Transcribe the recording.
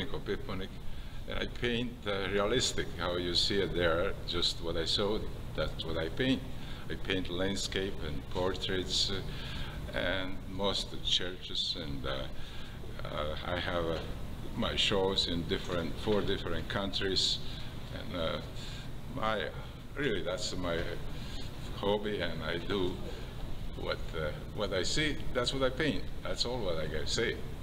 brink of Piponic, and I paint realistic, how you see it there, just what I saw, that's what I paint. I paint landscape and portraits, and most of the churches, and I have my shows in 4 different countries, and really that's my hobby, and I do what I see. That's what I paint. That's all what I gotta say.